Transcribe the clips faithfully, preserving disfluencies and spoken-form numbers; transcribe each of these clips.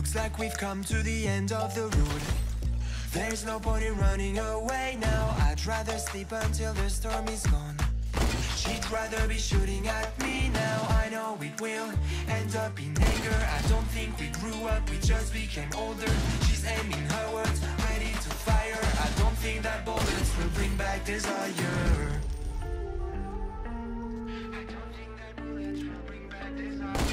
Looks like we've come to the end of the road. There's no point in running away now. I'd rather sleep until the storm is gone. She'd rather be shooting at me now. I know it will end up in anger. I don't think we grew up, we just became older. She's aiming her words, ready to fire. I don't think that bullets will bring back desire. I don't think that bullets will bring back desire.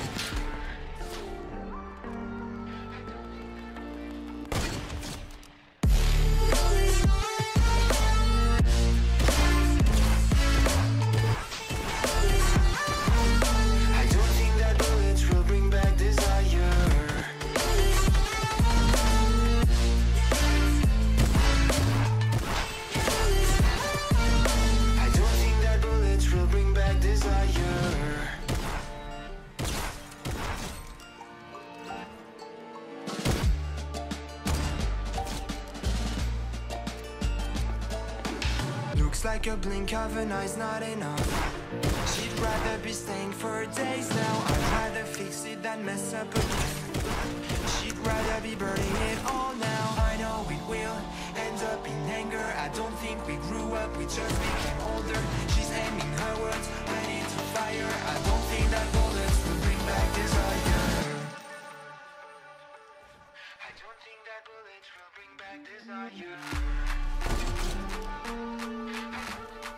Looks like a blink of an eye's not enough. She'd rather be staying for days now. I'd rather fix it than mess up again. She'd rather be burning it all now. I know it will end up in anger. I don't think we grew up, we just became older. She's aiming her words, ready to fire. I don't think that bullets will bring back desire. I don't think that bullets will bring back desire.